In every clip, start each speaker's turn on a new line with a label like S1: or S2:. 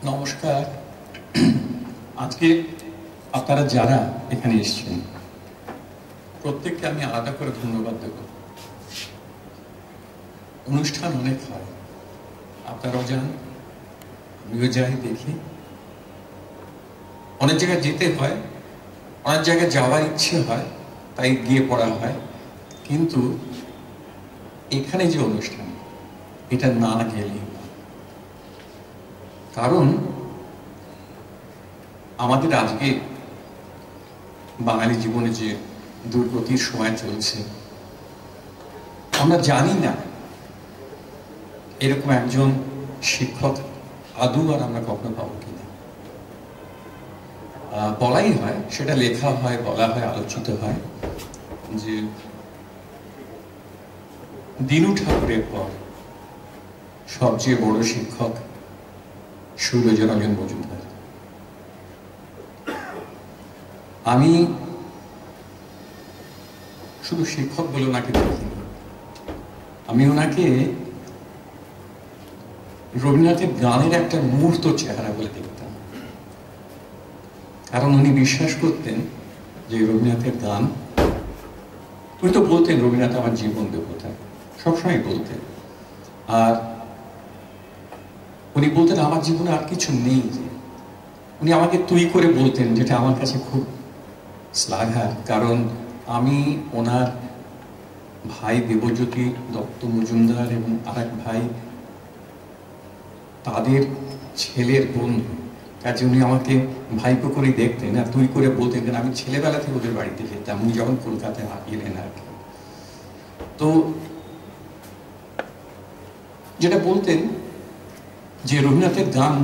S1: নমস্কার। আজকে আপনারা যারা এখানে এসেছেন প্রত্যেককে আমি আলাদা করে ধন্যবাদ দেব। অনুষ্ঠান অনেক হয়, আপনারাও যান, আমিও যাই, দেখি। অনেক জায়গায় যেতে হয়, অনেক জায়গায় যাওয়ার ইচ্ছে হয়, তাই গিয়ে পড়া হয়। কিন্তু এখানে যে অনুষ্ঠান, এটা না গেলেই না। কারণ আমাদের আজকে বাঙালি জীবনে যে দুর্গতির সময় চলছে, আমরা জানি না এরকম একজন শিক্ষক আদৌ আর আমরা কখনো পাবো কিনা। বলাই হয়, সেটা লেখা হয়, বলা হয়, আলোচিত হয় যে দীনু ঠাকুরের পর সবচেয়ে বড় শিক্ষক সুরজরঞ্জন মজুমদার। আমি শুধু শিক্ষক বলে ওনাকে দেখিনি, আমি ওনাকে রবীন্দ্রনাথের গানের একটা মূর্ত চেহারা বলে দেখতাম। কারণ উনি বিশ্বাস করতেন যে রবীন্দ্রনাথের গান, উনি তো বলতেন রবীন্দ্রনাথ আমার জীবন দেবতা, সবসময় বলতেন। আর উনি বলতেন আমার জীবনে আর কিছু নেই। উনি আমাকে তুই করে বলতেন, যেটা আমার কাছে খুব শ্লাঘার। কারণ আমি ওনার ভাই দেবজ্যোতি দত্ত মজুমদার এবং আর এক ভাই, তাদের ছেলের বন্ধু, কাজে উনি আমাকে ভাইপো করে দেখতেন আর তুই করে বলতেন। কেন আমি ছেলেবেলা থেকে ওদের বাড়িতে যেতাম, উনি যখন কলকাতায় এলেন আর কি। তো যেটা বলতেন যে রবীন্দ্রনাথের গান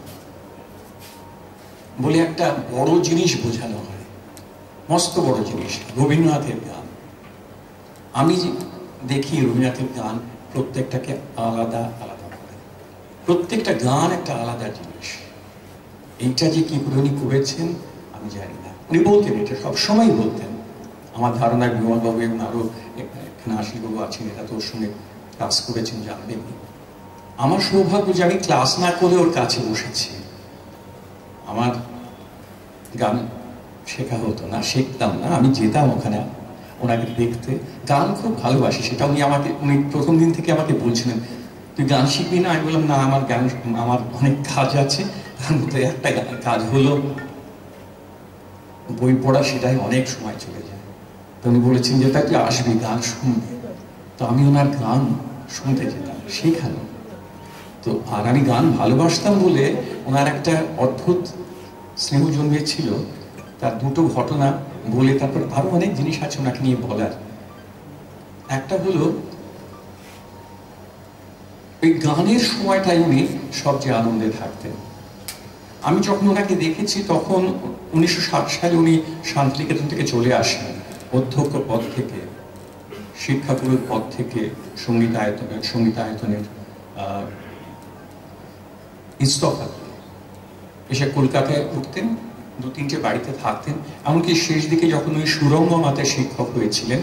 S1: বলে একটা বড় জিনিস বোঝানো হয়, মস্ত বড় জিনিস রবীন্দ্রনাথের গান। আমি দেখি রবীন্দ্রনাথের গান প্রত্যেকটাকে আলাদা আলাদা করে, প্রত্যেকটা গান একটা আলাদা জিনিস। এইটা যে কি করে উনি করেছেন আমি জানি না। উনি বলতেন, এটা সবসময় বলতেন। আমার ধারণা বিমলবাবু এবং আরো এখানে আশিসবাবু আছেন, এরা তো ওর সঙ্গে ক্লাস করেছেন, জানবেন। আমার সৌভাগ্য যে আমি ক্লাস না করে ওর কাছে বসেছি। আমার গান শেখা হতো না, শিখতাম না, আমি যেতাম ওখানে ওনাকে দেখতে। গান খুব ভালোবাসি, সেটা উনি প্রথম দিন থেকে আমাকে বলছিলেন তুই গান শিখবি না? আমি বললাম না, আমার অনেক কাজ আছে, তার মধ্যে একটা কাজ হলো বই পড়া, সেটাই অনেক সময় চলে যায়। তো উনি বলেছেন যে তাই তুই আসবি, গান শুনবি। তো আমি ওনার গান শুনতে যেতাম সেখানে। তো আর আমি গান ভালোবাসতাম বলে ওনার একটা অদ্ভুত স্নেহ জন্মেছিল। তার দুটো ঘটনা বলে তারপর আরো অনেক জিনিস আছে ওনাকে নিয়ে বলার। একটা হলো ওই গানের সময়টাই উনি সবচেয়ে আনন্দে থাকতেন। আমি যখন ওনাকে দেখেছি তখন 1960 সালে উনি শান্তিনিকেতন থেকে চলে আসেন, অধ্যক্ষ পদ থেকে, শিক্ষাগুরুর পদ থেকে সঙ্গীতায়তনের ইস্তফা দিয়ে এসে কলকাতায় উঠতেন, 2-3টে বাড়িতে থাকতেন। এমনকি শেষ দিকে যখন উনি সুরঙ্গ মাতে শিক্ষক হয়েছিলেন,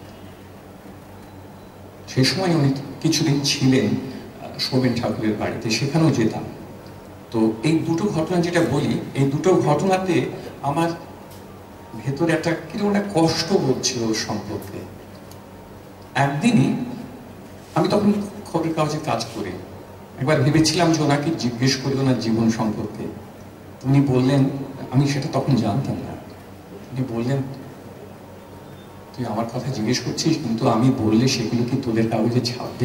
S1: সেই সময় উনি কিছুদিন ছিলেন সোমেন ঠাকুরের বাড়িতে, সেখানেও যেতাম। তো এই দুটো ঘটনা যেটা বলি, এই দুটো ঘটনাতে আমার ভেতরে একটা কিরকম একটা কষ্ট হচ্ছিল ওর সম্পর্কে। একদিনই আমি তখন খবরের কাগজে কাজ করি, একবার ভেবেছিলাম যে ওনাকে জিজ্ঞেস করি ওনার জীবন সম্পর্কে। উনি বললেন, আমি সেটা তখন জানতাম না, উনি বললেন তুই আমার কথা জিজ্ঞেস করছিস, কিন্তু আমি বললে সেগুলো কি তোদের কাগজে ছাপবে?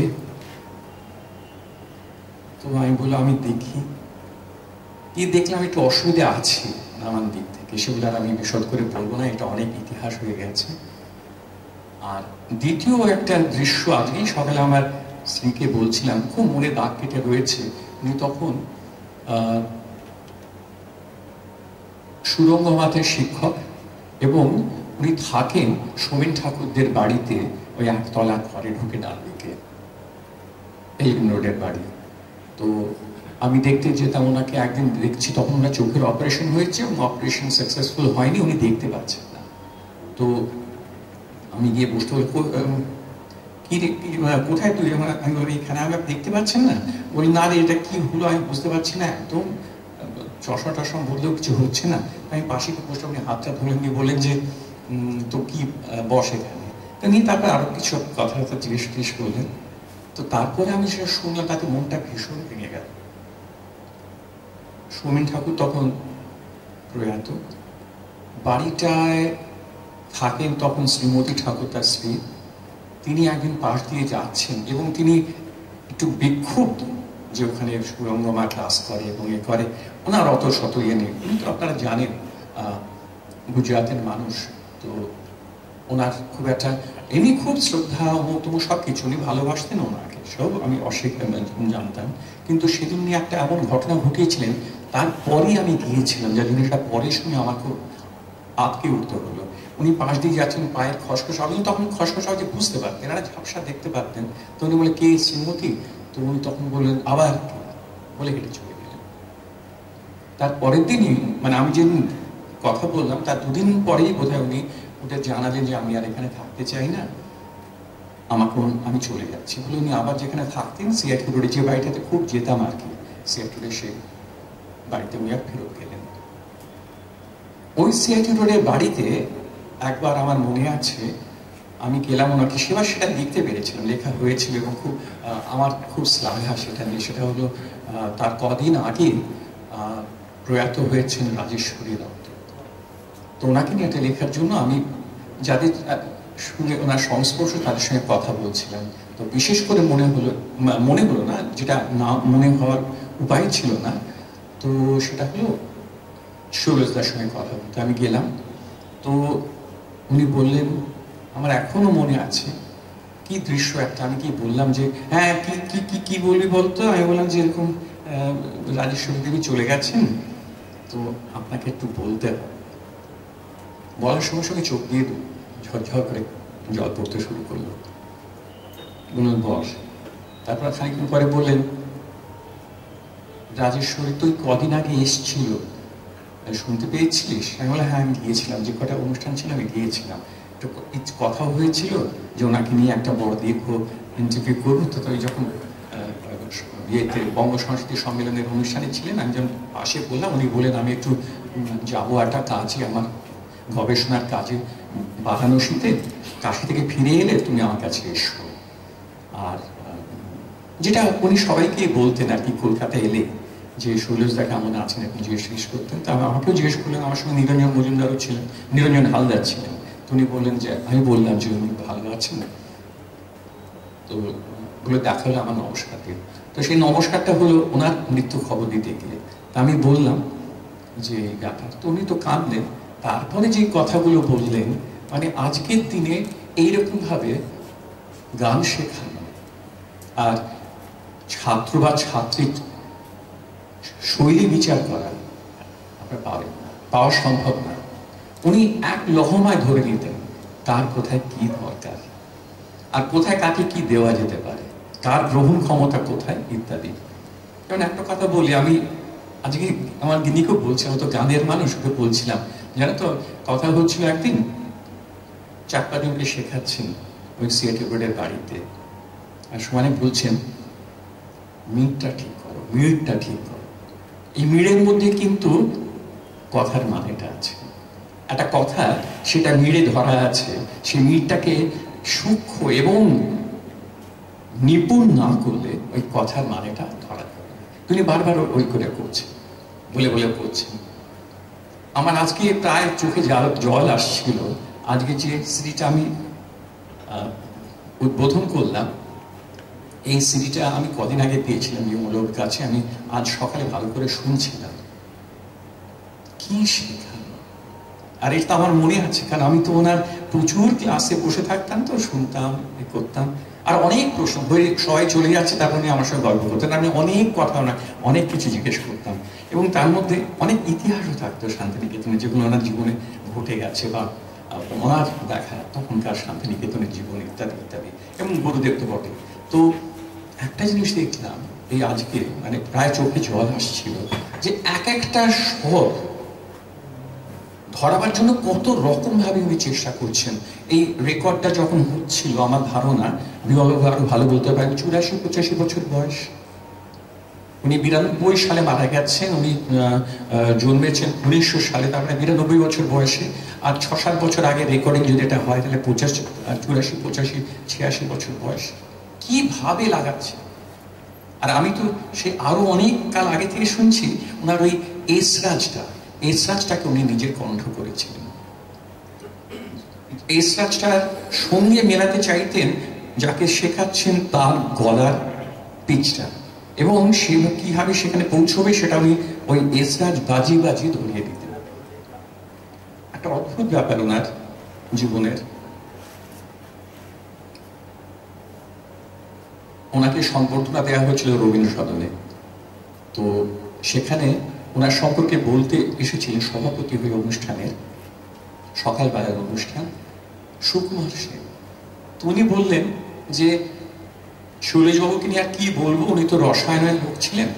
S1: তো আমি বললাম আমি দেখি। দেখলাম একটু অসুবিধা আছে নানান দিক থেকে, সেগুলো আর আমি বিশদ করে বলবো না, এটা অনেক ইতিহাস হয়ে গেছে। আর দ্বিতীয় একটা দৃশ্য, আজকেই সকালে আমার স্ত্রীকে বলছিলাম, খুব মনে দাগ কেটে রয়েছে। উনি তখন সুরঙ্গ মাতের শিক্ষক এবং উনি থাকেন সোমেন ঠাকুরদের বাড়িতে, ওই একতলা ঘরে ঢুকে ডান দিকে, এলিম রোডের বাড়ি। তো আমি দেখতে যেতাম ওনাকে, একদিন দেখছি তখন ওনার চোখের অপারেশন হয়েছে এবং অপারেশন সাকসেসফুল হয়নি, উনি দেখতে পাচ্ছেন না। তো আমি গিয়ে বসতে বলি, কোথায় তুই? আমি বলি এখানে, আমি দেখতে পাচ্ছেন না? বলি না রে, এটা কি হলো আমি বুঝতে পারছি না, একদম চশমা টশমা বললেও কিছু হচ্ছে না। আমি পাশে বসে উনি হাতটা ধরে নিয়ে বললেন যে তো কি বস এখানে। তো নিয়ে তারপরে আরো কিছু কথাবার্তা জিজ্ঞেস করলেন। তো তারপরে আমি সেটা শুনলাম, তাতে মনটা ভীষণ ভেঙে গেল। সৌমেন ঠাকুর তখন প্রয়াত, বাড়িটায় থাকেন তখন শ্রীমতী ঠাকুর তার স্ত্রী। তিনি একদিন পাশ দিয়ে যাচ্ছেন এবং তিনি একটু বিক্ষুব্ধ যে ওখানে সুরঙ্গমা ক্লাস করে এবং এ করে, ওনার অত শত ইয়ে নেই। উনি তো আপনারা জানেন গুজরাটের মানুষ, তো ওনার খুব একটা এমনি খুব শ্রদ্ধা অমুক তমুক সব কিছু, উনি ভালোবাসতেন ওনাকে, সব আমি অস্বীকার জানতাম। কিন্তু সেদিন নিয়ে একটা এমন ঘটনা ঘটিয়েছিলেন, তারপরেই আমি গিয়েছিলাম, যার জিনিসটা পরে শুনে আমার খুব আটকে উঠতে হলো। উনি পাশ দিয়ে যাচ্ছেন, পায়ের খসখস, আপনি তখন খসখস আওয়াজে বুঝতে পারতেন, একটা ঝাপসা দেখতে পারতেন। তো উনি বলে কে শ্রীমতী? তো উনি তখন বললেন আবার বলে হেঁটে চলে গেলেন। তার পরের দিনই মানে আমি যেদিন কথা বললাম তার দুদিন পরেই বোধহয় উনি ওটা জানালেন যে আমি আর এখানে থাকতে চাই না, আমি চলে যাচ্ছি বলে উনি আবার যেখানে থাকতেন সিআইটি রোডে, যে বাড়িটাতে খুব যেতাম আর কি, সিআইটি রোডে, সে বাড়িতে উনি আর ফেরত গেলেন। ওই সিআইটি রোডের বাড়িতে একবার আমার মনে আছে আমি গেলাম ওনাকে, সেবার সেটা লিখতে পেরেছিলাম, লেখা হয়েছিল এবং খুব আমার খুব শ্লাঘা সেটা নিয়ে। সেটা হলো তার কদিন আগে প্রয়াত হয়েছেন রাজেশ্বরী দত্ত। তো ওনাকে নিয়ে একটা লেখার জন্য আমি যাদের সঙ্গে ওনার সংস্পর্শ তাদের সঙ্গে কথা বলছিলাম। তো বিশেষ করে মনে হলো না, যেটা না মনে হওয়ার উপায় ছিল না, তো সেটা হলো সুরজদার সঙ্গে কথা বলতে আমি গেলাম। তো উনি বললেন, আমার এখনো মনে আছে কি দৃশ্য একটা, আমি কি বললাম যে হ্যাঁ কি কি কি বলবি বলতো, আমি বললাম যে এরকম রাজেশ্বরী দেবী চলে গেছেন, তো আপনাকে একটু বলতে হবে। বলার সঙ্গে সঙ্গে চোখ দিয়ে ঝরঝর করে জল পড়তে শুরু করলো। বললেন বস। তারপর খানিকক্ষণ পরে বললেন, রাজেশ্বরী তুই কদিন আগে এসছিল, শুনতে পেয়েছিলিস? আমি বললাম হ্যাঁ আমি গিয়েছিলাম, যে কটা অনুষ্ঠান ছিল আমি গিয়েছিলাম, একটু কথা হয়েছিল যে ওনাকে নিয়ে একটা বড় দীর্ঘ ইন্টারভিউ করবো। তো তুই যখন ইয়েতে বঙ্গ সংস্কৃতি সম্মেলনের অনুষ্ঠানে ছিলেন, আমি যখন পাশে বললাম, উনি বলেন আমি একটু যাবো একটা কাজে, আমার গবেষণার কাজে বারাণসীতে, কাশি থেকে ফিরে এলে তুমি আমার কাছে এসো। আর যেটা উনি সবাইকে বলতেন আর কি, কলকাতা এলে যে শৈলজদা কেমন আছেন আপনি জিজ্ঞেস করতেন। তা আমাকেও জিজ্ঞেস করলেন, আমার সঙ্গে নিরঞ্জন মজুমদারও ছিলেন, নিরঞ্জন হালদার ছিলেন। তো উনি বললেন যে, আমি বললাম যে উনি ভালো আছেন, তো বলে দেখা হলো আমার নমস্কার দিন। তো সেই নমস্কারটা হলো ওনার মৃত্যু খবর দিতে গিয়ে। তা আমি বললাম যে ব্যাপার, তো উনি তো কাঁদলেন। তারপরে যে কথাগুলো বললেন, মানে আজকের দিনে এইরকম ভাবে গান শেখানো আর ছাত্র বা ছাত্রীর শৈলী বিচার করা আপনার পাওয়া সম্ভব না। উনি এক লহমায় ধরে নিতেন কার কোথায় কি দরকার, আর কোথায় কাকে কি দেওয়া যেতে পারে, কার গ্রহণ ক্ষমতা কোথায় ইত্যাদি। যেমন একটা কথা বলি, আমি আজকে আমার গিনিকেও বলছিলাম, তো গানের মানুষ, ওকে বলছিলাম জানো তো, কথা হচ্ছিল একদিন 4-5 জনকে শেখাচ্ছেন ওই সিআইটি রোডের বাড়িতে, আর সমানে বলছেন মিটটা ঠিক করো, মিটটা ঠিক করো। এই মিড়ের মধ্যে কিন্তু কথার মানেটা আছে, একটা কথা সেটা মিড়ে ধরা আছে, সেই মিড়টাকে সূক্ষ্ম এবং নিপুণ না করলে ওই কথার মানেটা ধরা যাবে না। তিনি বারবার ওই করে করছেন, বলে বলে করছেন। আমার আজকে প্রায় চোখে জল আসছিল। আজকে যে সিডিটা আমি উদ্বোধন করলাম, এই সিডিটা আমি কদিন আগে পেয়েছিলাম ইউমোলোর কাছে, আমি আজ সকালে ভালো করে শুনছিলাম। কি শেখানো! আর এটা আমার মনে আছে, কারণ আমি তো ওনার প্রচুর ক্লাসে বসে থাকতাম, তো শুনতাম, করতাম। আর অনেক প্রশ্ন, সবাই চলে যাচ্ছে, তারপর উনি আমার সঙ্গে গল্প করতেন, আমি অনেক কথা অনেক কিছু জিজ্ঞেস করতাম। এবং তার মধ্যে অনেক ইতিহাসও থাকতো শান্তিনিকেতনে, যেগুলো ওনার জীবনে ঘটে গেছে বা ওনার দেখা তখনকার শান্তিনিকেতনের জীবন ইত্যাদি ইত্যাদি, এবং গুরুদেব তো বটে। তো একটা জিনিস দেখলাম এই আজকে, মানে প্রায় চোখে জল আসছিল, যে এক একটা স্বর ধরাবার জন্য কত রকম ভাবে উনি চেষ্টা করছেন। এই রেকর্ডটা যখন হচ্ছিল, আমার ধারণা উনি আরো ভালো বলতে পারেন, 84-85 বছর বয়স উনি 92 সালে মারা গেছেন। উনি জন্মেছেন 1900 সালে, তার মানে 92 বছর বয়সে। আর 6-7 বছর আগে রেকর্ডিং যদি এটা হয় তাহলে 85, 84, 85, 86 বছর বয়স। কিভাবে লাগাচ্ছে! আর আমি তো সে আরো অনেক কাল আগে থেকে শুনছি ওনার ওই এসরাজটাকে উনি নিজের কণ্ঠ করেছিলেন। এসরাজটার সঙ্গে মেলাতে চাইতেন যাকে শেখাচ্ছেন তার গলার পিচটা, এবং সে কিভাবে সেখানে পৌঁছবে সেটা উনি ওই এসরাজ বাজি ধরিয়ে দিতেন। একটা অদ্ভুত ব্যাপার ওনার জীবনের। ওনাকে সম্বর্ধনা দেওয়া হয়েছিল রবীন্দ্র সদনে, তো সেখানে ওনার সম্পর্কে বলতে এসেছিলেন সভাপতি হয়ে অনুষ্ঠানের, সকালবেলার অনুষ্ঠান, সুকুমার সেন। তো উনি বললেন যে শৈলেশবাবুকে নিয়ে আর কি বলবো, উনি তো রসায়নের লোক ছিলেন।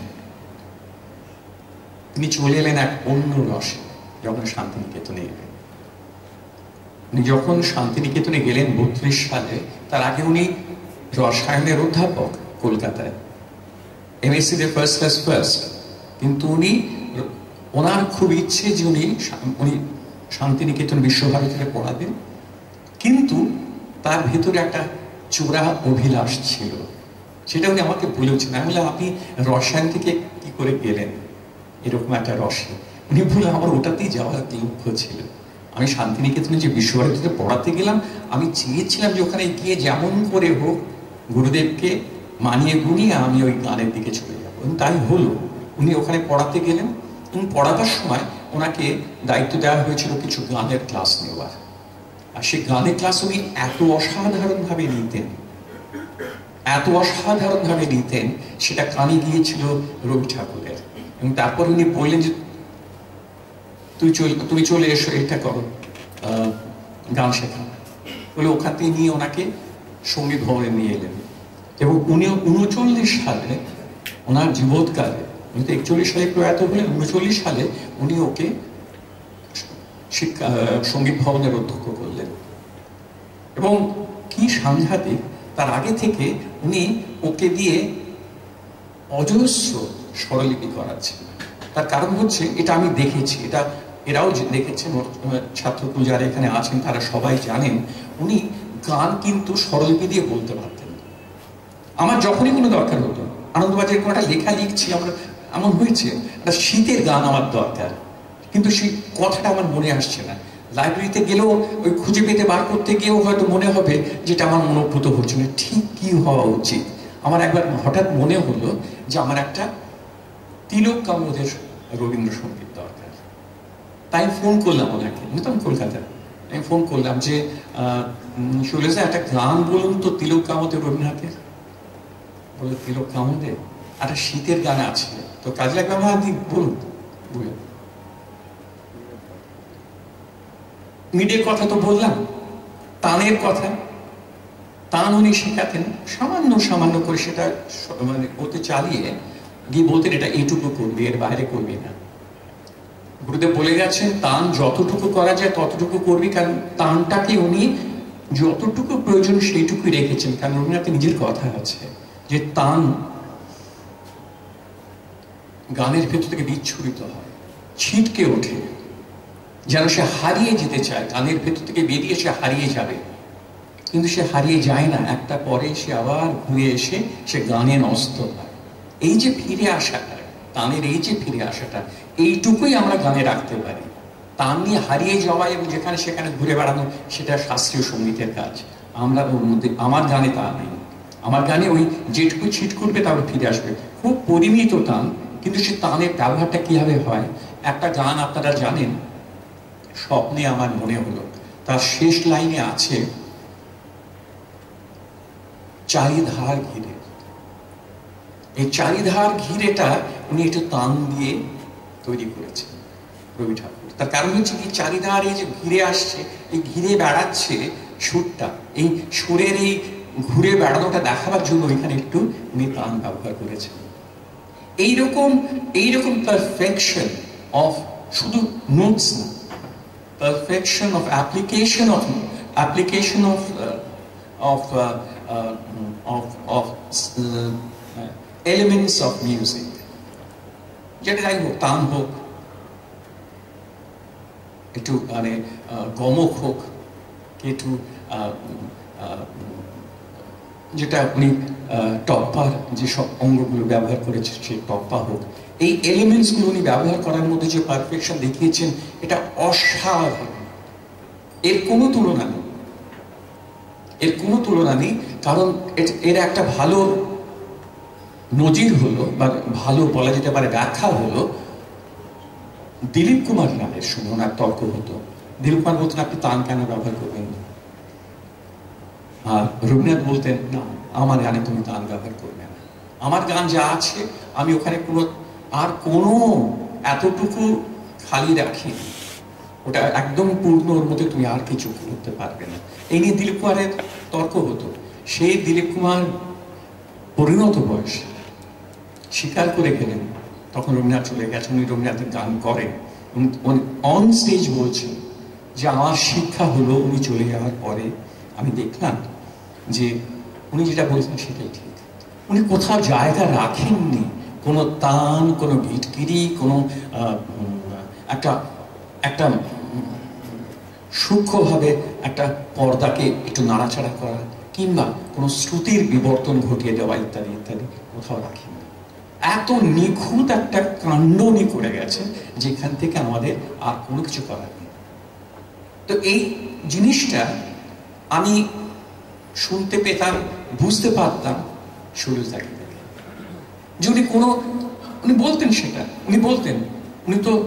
S1: তিনি চলে এলেন এক অন্য রসে যখন শান্তিনিকেতনে এলেন। উনি যখন শান্তিনিকেতনে গেলেন 32 সালে, তার আগে উনি রসায়নের অধ্যাপক কলকাতায়, এমএসসি তে ফার্স্ট ক্লাস। কিন্তু ওনার খুব ইচ্ছে যে উনি শান্তিনিকেতন বিশ্বভারতীতে পড়াবেন, কিন্তু তার ভেতরে একটা চোরা অভিলাষ ছিল, সেটা উনি আমাকে বলেছেন। আমি বললাম, আপনি রসায়ন থেকে কি করে গেলেন এরকম একটা রসে? উনি বললেন, আমার ওটাতেই যাওয়ার লক্ষ্য ছিল। আমি শান্তিনিকেতনে যে বিশ্বভারতীতে পড়াতে গেলাম, আমি চেয়েছিলাম যে ওখানে গিয়ে যেমন করে হোক গুরুদেবকে মানিয়ে গুনিয়ে আমি ওই গানের দিকে চলে যাব, এবং তাই হলো। উনি ওখানে পড়াতে গেলেন, এবং পড়াবার সময় ওনাকে দায়িত্ব দেওয়া হয়েছিল কিছু গানের ক্লাস নেওয়ার। আর সেই গানের ক্লাস উনি এত অসাধারণভাবে নিতেন, সেটা কানে গিয়েছিল রবি ঠাকুরের। এবং তারপর উনি বললেন যে তুমি চলে এসো, এটা করো, গান শেখা বলে ওখান থেকে নিয়ে ওনাকে সঙ্গীত ভবনে নিয়ে এলেন। এবং উনি 39 সালে ওনার জীবৎকালে, উনি তো 41 সালে প্রয়াত হলেন, 39 সালে উনি ওকে সঙ্গীত ভবনের অধ্যক্ষ করলেন। এবং কি সাংঘাতিক, তার আগে থেকে উনি ওকে দিয়ে অজস্র স্বরলিপি করাচ্ছেন। তার কারণ হচ্ছে, এটা আমি দেখেছি, এটা এরাও দেখেছেন, ছাত্রকুল যারা এখানে আছেন তারা সবাই জানেন, উনি গান কিন্তু স্বরলিপি দিয়ে বলতে পারতেন। আমার যখনই কোনো দরকার হতো, আনন্দবাজারের কোনো একটা লেখা লিখছি, আমরা এমন হয়েছে একটা শীতের গান আমার দরকার, কিন্তু সেই কথাটা আমার মনে আসছে না। লাইব্রেরিতে গেলেও ওই খুঁজে পেতে বার করতে গিয়েও হয়তো মনে হবে যেটা আমার মনোভূত হচ্ছে না, ঠিক কি হওয়া উচিত। আমার একবার হঠাৎ মনে হলো যে আমার একটা তিলক কামোদের রবীন্দ্রসঙ্গীত দরকার। তাই ফোন করলাম ওনাকে, আমি তখন কলকাতায়। আমি ফোন করলাম যে শৈলেশদা, একটা গান বলুন তো তিলক কামোদের রবীন্দ্রনাথের। বলে, তিলক কামোদের একটা শীতের গান আছে, তো কাজে লাগবে আমার, বলুন। মিডের কথা তো বললাম, তানের কথা, তান উনি শেখাতেন সামান্য করে, সেটা মানে ওতে চালিয়ে গিয়ে বলতেন এটা এইটুকু করবি, এর বাইরে করবি না। গুরুদেব বলে গেছেন তান যতটুকু করা যায় ততটুকু করবি, কারণ তানটাকে উনি যতটুকু প্রয়োজন সেইটুকুই রেখেছেন। কারণ রবীন্দ্রনাথের নিজের কথা আছে যে তান গানের ভেতর থেকে বিচ্ছুরিত হয়, ছিটকে ওঠে, যেন সে হারিয়ে যেতে চায়, গানের ভেতর থেকে বেরিয়ে সে হারিয়ে যাবে, কিন্তু সে হারিয়ে যায় না। একটা পরে সে আবার ঘুরে এসে সে গানে ন্যস্ত হয়। এই যে ফিরে আসাটা, তানের এই যে ফিরে আসাটা, এইটুকুই আমরা গানে রাখতে পারি। তান নিয়ে হারিয়ে যাওয়া এবং যেখানে সেখানে ঘুরে বেড়ানো, সেটা শাস্ত্রীয় সঙ্গীতের কাজ। আমরা ওর মধ্যে, আমার গানে তা নেই। আমার গানে ওই যেটুকু ছিট করবে তারপর ফিরে আসবে, খুব পরিমিত তান। কিন্তু সে তানের ব্যবহারটা কিভাবে হয়, একটা গান আপনারা জানেন, স্বপ্নে আমার মনে হলো, তার শেষ লাইনে আছে চারিধার ঘিরে। এই চারিধার ঘিরেটা উনি একটু তান দিয়ে তৈরি করেছেন রবি ঠাকুর। তার কারণ হচ্ছে কি, চারিধার এই যে ঘিরে আসছে, এই ঘিরে বেড়াচ্ছে সুরটা, এই সুরের এই ঘুরে বেড়ানোটা দেখাবার জন্য এখানে একটু উনি তান ব্যবহার করেছেন। এইরকম পারফেকশন অফ শুধু নোটস না, perfection of application of elements of music, যেটা যাই হোক, তান হোক, একটু মানে গমক হোক, একটু যেটা উনি টপ্পার যেসব অঙ্গগুলো ব্যবহার করেছে সেই টপ্পা হোক, এই এলিমেন্টসগুলো উনি ব্যবহার করার মধ্যে যে পারফেকশন দেখিয়েছেন এটা অসাধারণ। এর কোনো তুলনা নেই, এর কোনো তুলনা নেই। কারণ এর একটা ভালো নজির হলো, বা ভালো বলা যেতে পারে ব্যাখ্যা হলো, দিলীপ কুমার রায়ের সঙ্গে ওনার তর্ক হতো। দিলীপ কুমার বলতেন আপনি তান কেন ব্যবহার করবেন, আর রবীন্দ্রনাথ বলতেন না, আমার গানে তুমি তান ব্যবহার করবে না, আমার গান যা আছে আমি ওখানে কোনো এতটুকু খালি রাখি, ওটা একদম পূর্ণ, ওর মধ্যে তুমি আর কিছু করতে পারবে না। এই নিয়ে দিলীপ কুমারের তর্ক হতো। সেই দিলীপ কুমার পরিণত বয়সে স্বীকার করে গেলেন, তখন রবীন্দ্রনাথ চলে গেছেন, উনি রবীন্দ্রনাথের গান করেন, অন স্টেজ বলছেন যে আমার শিক্ষা হলো, উনি চলে যাওয়ার পরে আমি দেখলাম যে উনি যেটা বলছেন সেটাই ঠিক। উনি কোথাও জায়গা রাখেননি কোনো তান, কোনো গিটকিরি, কোনো একটা সূক্ষ্মভাবে একটা পর্দাকে একটু নাড়াচাড়া করা, কিংবা কোনো শ্রুতির বিবর্তন ঘটিয়ে দেওয়া ইত্যাদি ইত্যাদি কোথাও রাখেননি। এত নিখুঁত একটা কাণ্ড উনি করে গেছেন যেখান থেকে আমাদের আর কোনো কিছু করার নেই। তো এই জিনিসটা আমি শুনতে পেতাম, বুঝতে পারতাম সুরজদাকে দেখে, যে উনি বলতেন সেটা, উনি বলতেন, উনি তো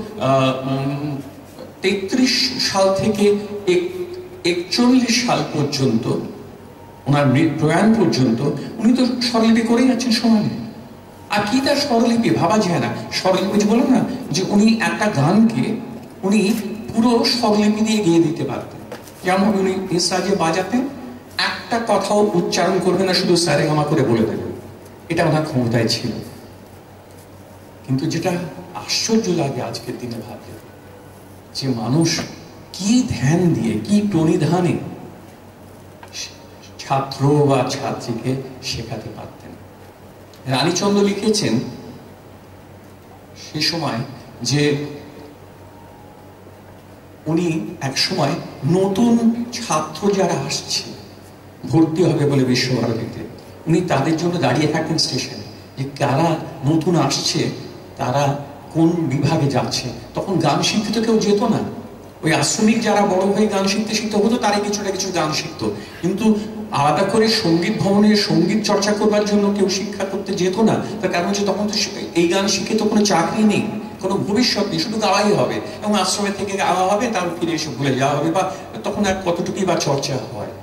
S1: 33 সাল থেকে 41 সাল পর্যন্ত, ওনার প্রয়াণ পর্যন্ত উনি তো স্বরলিপি করেই যাচ্ছেন সমানে। আর কি তার স্বরলিপি ভাবা যায় না। স্বরলিপি যে বললাম না, যে উনি একটা গানকে উনি পুরো স্বরলিপি দিয়ে গেয়ে দিতে পারতেন। যেমন উনি এসরাজে বাজাতেন, একটা কথাও উচ্চারণ করবে না, শুধু সারেগামা করে বলে দেবেন, এটা ওনার ক্ষমতায় ছিল। কিন্তু যেটা আশ্চর্য লাগে আজকের দিনে ভাবলে, যে মানুষ কি ধ্যান দিয়ে, কি প্রণিধানে ছাত্র বা ছাত্রীকে শেখাতে পারতেন। রানীচন্দ্র লিখেছেন সে সময় যে উনি এক সময় নতুন ছাত্র যারা আসছে ভর্তি হবে বলে বিশ্বভারতীতে, উনি তাদের জন্য দাঁড়িয়ে থাকেন স্টেশনে, যে কারা নতুন আসছে, তারা কোন বিভাগে যাচ্ছে। তখন গান শিখতে তো কেউ যেত না, ওই আশ্রমিক যারা বড় হয়ে গান শিখতে হতো তারাই কিছুটা কিছু গান শিখতো, কিন্তু আলাদা করে সঙ্গীত ভবনে সঙ্গীত চর্চা করবার জন্য কেউ শিক্ষা করতে যেত না। তার কারণ হচ্ছে তখন তো এই গান শিখে তো কোনো চাকরি নেই, কোনো ভবিষ্যৎ নেই, শুধু গাওয়াই হবে, এবং আশ্রমে থেকে গাওয়া হবে, তার ফিরে এসে ভুলে যাওয়া হবে, বা তখন আর কতটুকুই বা চর্চা হয়।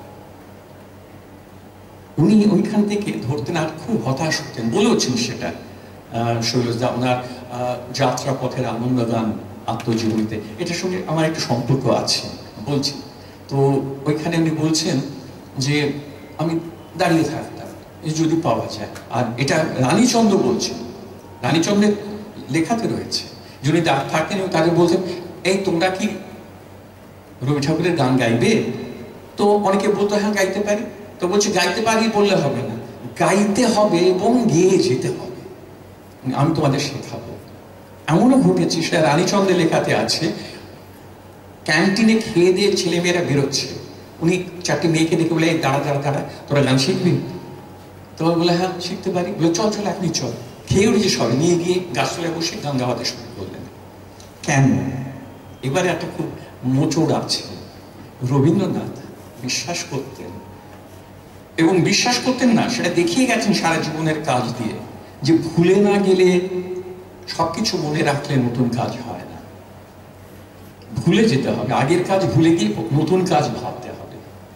S1: উনি ওইখান থেকে ধরতেন, আর খুব হতাশ হতেন, বলেওছেন সেটা শৈলজদা ওনার যাত্রা পথের আনন্দ গান আত্মজীবনীতে। এটার সঙ্গে আমার একটু সম্পর্ক আছে, বলছি। তো ওইখানে উনি বলছেন যে আমি দাঁড়িয়ে থাকতাম যদি পাওয়া যায়। আর এটা রানীচন্দ্র বলছেন, রানীচন্দ্রের লেখাতে রয়েছে, যিনি থাকতেন এবং তাদের বলছেন, এই তোমরা কি রবি ঠাকুরের গান গাইবে? তো অনেকে বলতো হ্যাঁ গাইতে পারি। তো বলছে গাইতে পারি বললে হবে না, গাইতে হবে এবং গেয়ে যেতে হবে, আমি তোমাদের শেখাবো। এমনও ঘটেছে, সেটা রানীচন্দ্রের লেখাতে আছে, ক্যান্টিনে খেয়ে দিয়ে ছেলেমেয়েরা বেরোচ্ছে, উনি 4টি মেয়েকে দেখে বলে, এই দাঁড়া দাঁড়া দাঁড়া, তোরা গান শিখবি? তো বলে হ্যাঁ শিখতে পারি। বলে চল চল এখনই চল। খেয়ে উঠেছে সবাই, নিয়ে গিয়ে গাছতলায় বসে গান গাওয়াতে শুরু করলেন। কেন? এবারে একটা খুব মোচড় আছে। রবীন্দ্রনাথ বিশ্বাস করতেন, এবং বিশ্বাস করতেন না সেটা দেখিয়ে গেছেন সারা জীবনের কাজ দিয়ে, যে ভুলে না গেলে, সবকিছু মনে রাখলে নতুন কাজ হয় না, ভুলে যেতে হবে, আগের কাজ ভুলে গিয়ে নতুন কাজ ভাবতে হবে।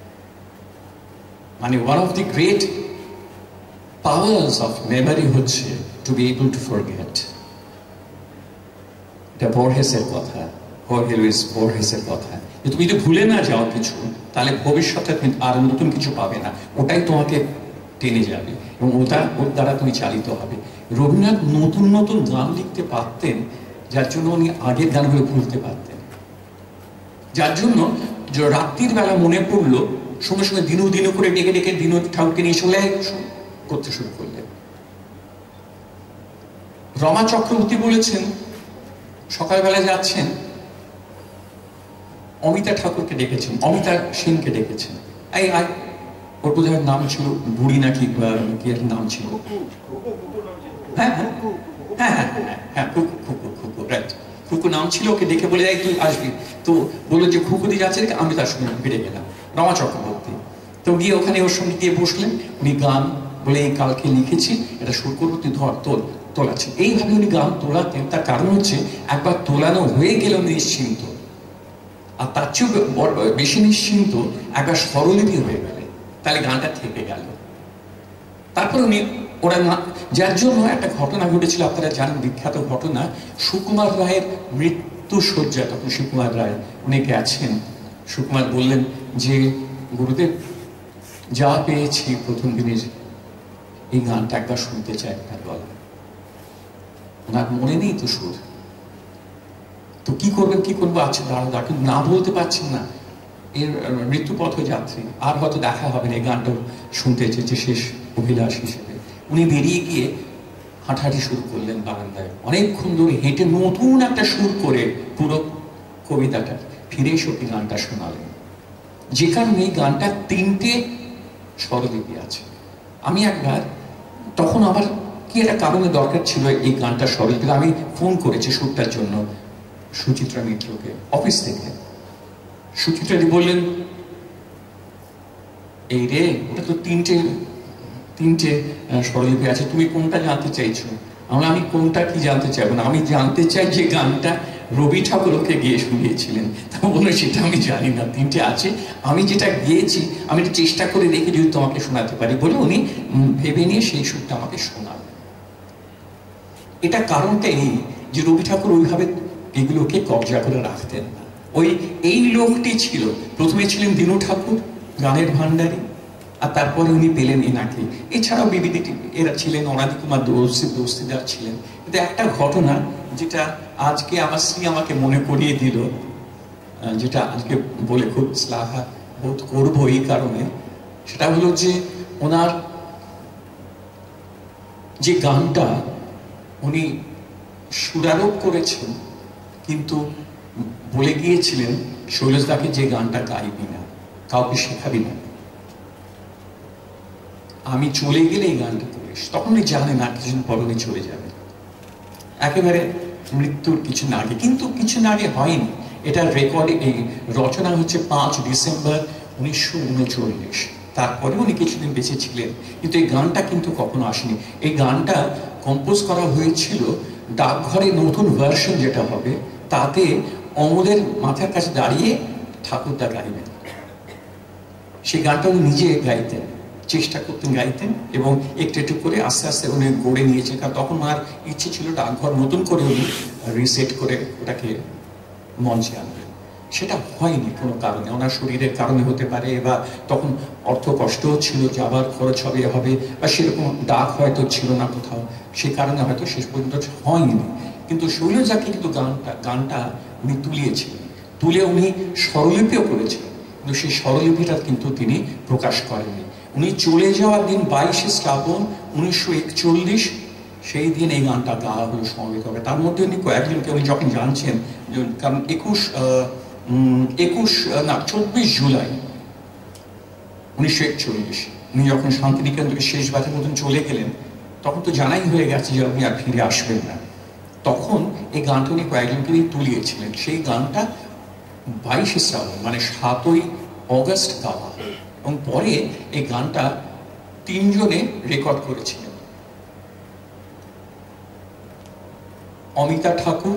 S1: মানে one of the great powers of memory হচ্ছে to be able to forget. এটা বরহেসের কথা, jorge luis borgesের কথা, যে তুমি যদি ভুলে না যাও কিছু, তাহলে ভবিষ্যতে তুমি আর নতুন কিছু পাবে না, ওটাই তোমাকে টেনে যাবে এবং ওর দ্বারা তুমি চালিত হবে। রবীন্দ্রনাথ নতুন নতুন গান লিখতে পারতেন, যার জন্য উনি আগের গানগুলো ভুলতে পারতেন, যার জন্য রাত্রির বেলা মনে পড়লো, সঙ্গে সঙ্গে দিনু দিনু করে ডেকে ডেকে দিনু ঠাকুরকে নিয়ে চলে করতে শুরু করলেন। রমা চক্রবর্তী বলেছেন সকালবেলা যাচ্ছেন, অমিতা ঠাকুরকে ডেকেছেন, অমিতা সেনকে ডেকেছেন, এই আয়, ওর বোধহয় নাম ছিল বুড়ি নাকি কি এর নাম ছিল, হ্যাঁ হ্যাঁ হ্যাঁ হ্যাঁ হ্যাঁ খুকু খুকু খুকু রাইট, খুকু নাম ছিল। ওকে ডেকে বলে যাই তুই আসবি, তো বললো যে খুকু দিয়ে যাচ্ছে, আমি তার সঙ্গে ফিরে গেলাম। রমা চক্রবর্তী তো গিয়ে ওখানে ওর সঙ্গে গিয়ে বসলেন, উনি গান বলে এই কালকে লিখেছি, এটা সুর করবো, তুই ধর তোলাচ্ছেন। এইভাবে উনি গান তোলাতেন। তার কারণ হচ্ছে একবার তোলানো হয়ে গেল নিশ্চিন্ত, আর তার চেয়েও বেশি নিশ্চিন্ত একবার স্বরলিপি হয়ে গেলে তাহলে গানটা থেকে গেল। তারপরে উনি ওরা যার জন্য একটা ঘটনা ঘটেছিল, আপনারা জানেন বিখ্যাত ঘটনা, সুকুমার রায়ের মৃত্যু শয্যা, তখন সুকুমার রায় উনি গেছেন। সুকুমার বললেন যে গুরুদেব যা পেয়েছি প্রথম দিনের এই গানটা একবার শুনতে চাই আপনার গলা। ওনার মনে নেই তো সুর, তো কি করবেন কি করবো, আচ্ছা দাঁড়াও দাঁড়া, কিন্তু না বলতে পারছেন না, এর মৃত্যুপথ যাত্রী, আর হয়তো দেখা হবে না, এই গানটা শুনতে চেয়েছে শেষ অভিলাষ হিসেবে। উনি বেরিয়ে গিয়ে হাঁটাহাঁটি শুরু করলেন বারান্দায়, অনেকক্ষণ ধরে হেঁটে নতুন একটা সুর করে পুরো কবিতাটা ফিরে এসে ওকে গানটা শোনালেন। যে কারণে এই গানটা 3টে স্বরলিপি আছে। আমি একবার তখন আমার কি একটা কারণে দরকার ছিল এই গানটা স্বরলিপি, আমি ফোন করেছি সুরটার জন্য সুচিত্রা মিত্রকে অফিস থেকে। সুচিত্রাদি বললেন এই রে, ওটা তো 3টে স্বরলিপি আছে, তুমি কোনটা জানতে চাইছো? আমি কোনটা কি জানতে চাইবো না, আমি জানতে চাই যে গানটা রবি ঠাকুর ওকে গিয়ে শুনিয়েছিলেন। তা বললো সেটা আমি জানি না, 3টে আছে, আমি যেটা গিয়েছি আমি একটু চেষ্টা করে দেখি যদি তোমাকে শোনাতে পারি, বলে উনি ভেবে নিয়ে সেই সুরটা আমাকে শোনালেন। এটা কারণটা এই যে রবি ঠাকুর ওইভাবে এগুলোকে কবজা করে রাখতেন না। এই লোকটি ছিল, প্রথমে ছিলেন দীনু ঠাকুর গানের ভান্ডারী, আর তারপরে উনি পেলেন এনাকে। এছাড়াও বিবিধ এরা ছিলেন, অনাদি কুমার দোস্তিদার ছিলেন। কিন্তু একটা ঘটনা যেটা আজকে আমার স্ত্রী আমাকে মনে করিয়ে দিল, যেটা আজকে বলে খুব শ্লাঘা বোধ করবো এই কারণে, সেটা হলো যে ওনার যে গানটা উনি সুরারোপ করেছেন, কিন্তু বলে গিয়েছিলেন শৈলজদাকে যে গানটা গাইবি না, কাউকে শেখাবি না, আমি চলে গেলে এই গানটা করিস। তখন উনি জানেন না কিছুদিন পর উনি চলে যাবে, একেবারে মৃত্যুর কিছু না আগে। কিন্তু কিছু না আগে হয়নি, এটার রেকর্ডে এই রচনা হচ্ছে 5 ডিসেম্বর 1939। তারপরে উনি কিছুদিন বেঁচে ছিলেন, কিন্তু এই গানটা কিন্তু কখনো আসেনি। এই গানটা কম্পোজ করা হয়েছিল ডাকঘরে নতুন ভার্সন যেটা হবে, তাতে অমলের মাথার কাছে দাঁড়িয়ে ঠাকুরদা গাইবেন। সেই গানটা উনি নিজে গাইতেন, চেষ্টা করতেন গাইতেন, এবং একটু একটু করে আস্তে আস্তে উনি গড়ে নিয়েছেন। কারণ তখন ওনার ইচ্ছে ছিল ডাকঘর নতুন করে উনি রিসেট করে ওটাকে মঞ্চে আনবেন। সেটা হয়নি কোনো কারণে, ওনার শরীরের কারণে হতে পারে, বা তখন অর্থ কষ্টও ছিল, যাবার খরচ হবে, বা সেরকম ডাক হয়তো ছিল না কোথাও, সে কারণে হয়তো শেষ পর্যন্ত হয়নি। কিন্তু শৈলজাকে কিন্তু গানটা উনি তুলিয়েছিলেন, তুলে উনি স্বরলিপিও করেছিলেন, কিন্তু সেই স্বরলিপিটা কিন্তু তিনি প্রকাশ করেননি। উনি চলে যাওয়ার দিন 22 শ্রাবণ 1941, সেই দিন এই গানটা গাওয়া হলো সমবেত হবে। তার মধ্যে উনি কয়েকজনকে উনি যখন জানছেন, কারণ 24 জুলাই 1941 উনি যখন শান্তিনিকেতন থেকে শেষবারের মতন চলে গেলেন, তখন তো জানাই হয়ে গেছে যে উনি আর ফিরে আসবেন না। তখন এই গানটা উনি কয়েকজনকে দিয়ে তুলিয়েছিলেন। সেই গানটা 22 শ্রাবণ মানে 7ই অগস্ট গাওয়া, এবং পরে এই গানটা 3 জনে রেকর্ড করেছিলেন। অমিতা ঠাকুর,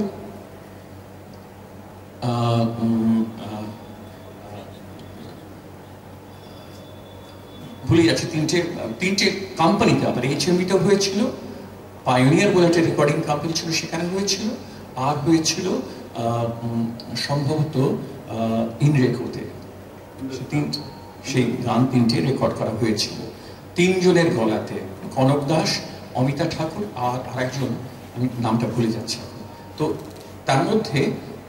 S1: ভুলে যাচ্ছে, তিনটে কোম্পানিতে, আবার HMV-তে হয়েছিল, পায়োনিয়ার বলে একটা রেকর্ডিং কোম্পানি ছিল, সেখানে হয়েছিল, আর হয়েছিল সম্ভবত ইনরেকোতে। সেই গান 3টে রেকর্ড করা হয়েছিল 3 জনের গলাতে, কনক দাস, অমিতা ঠাকুর, আর আরেকজন আমি নামটা ভুলে যাচ্ছি। তো তার মধ্যে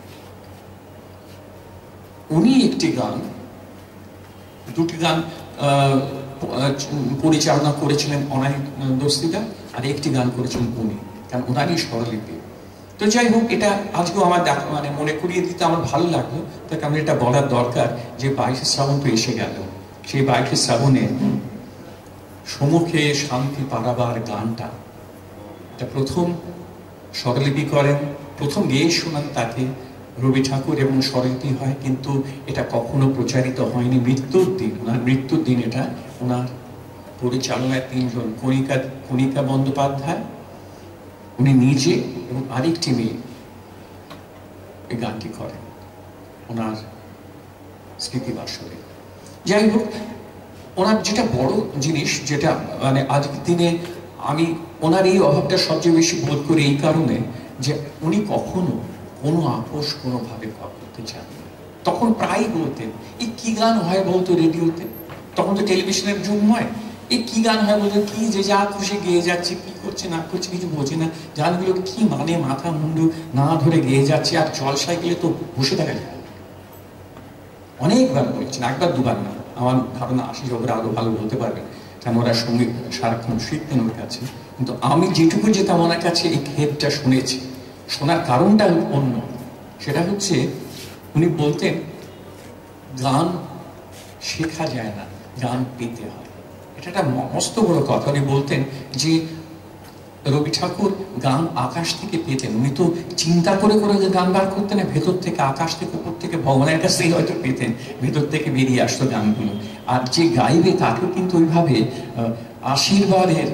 S1: উনি একটি গান, 2টি গান পরিচালনা করেছিলেন অনাই দস্তিদার, আর একটি গান করেছিলেন উনি। কারণ ওনারই স্বরলিপি। তো যাই হোক, এটা আজকেও আমার মানে মনে করিয়ে দিতে আমার ভালো লাগলো, তাকে আমার এটা বলার দরকার যে 22শে শ্রাবণ তো এসে গেল। সেই 22শে শ্রাবণে সম্মুখে শান্তি পাড়াবার গানটা, এটা প্রথম স্বরলিপি করেন, প্রথম গেয়ে শোনান তাকে রবি ঠাকুর, এবং স্বরলিপি হয়, কিন্তু এটা কখনো প্রচারিত হয়নি। মৃত্যুর দিন, ওনার মৃত্যুর দিন এটা ওনার পরিচালনায় 3 জন, কণিকা বন্দ্যোপাধ্যায়, উনি নিজে এবং আরেকটি মেয়ে এই গানটি করেন ওনার স্মৃতিবাসরে। যাই হোক, ওনার যেটা বড় জিনিস, যেটা মানে আজকের দিনে আমি ওনার এই অভাবটা সবচেয়ে বেশি বোধ করি এই কারণে যে উনি কখনো কোনো আপোষ কোনোভাবে করতে চান না। তখন প্রায় বলতেন, এই কি গান হয় বলতো রেডিওতে, তখন তো টেলিভিশনের যুগ নয়, এই কি গান হয় বলতো, কি যে যা খুশি গেয়ে যাচ্ছে, কি করছে না করছে কিছু বোঝে না, গানগুলো কি মানে মাথা মুন্ডু না ধরে গেয়ে যাচ্ছে, আর জলসায় গেলে তো বসে থাকা যায়। অনেকবার বলেছেন, একবার দুবার না, আমার ধারণা আশিস ওরা আরো ভালো বলতে পারবেন, কারণ ওরা সঙ্গীত সারাক্ষণ শিখতেন ওর কাছে। কিন্তু আমি যেটুকু যেতাম ওনার কাছে এই ক্ষেতটা শুনেছি, শোনার কারণটা অন্য। সেটা হচ্ছে উনি বলতেন গান শেখা যায় না, গান পেতে হয়। এটা একটা মস্ত বড় কথা। উনি বলতেন যে রবি ঠাকুর গান আকাশ থেকে পেতেন, উনি তো চিন্তা করে করে গান বার করতেন না, ভেতর থেকে, আকাশ থেকে, উপর থেকে, ভগবানের কাছ থেকে হয়তো পেতেন, ভেতর থেকে বেরিয়ে আসতো গানগুলো। আর যে গাইবে তাকেও কিন্তু ওইভাবে আশীর্বাদের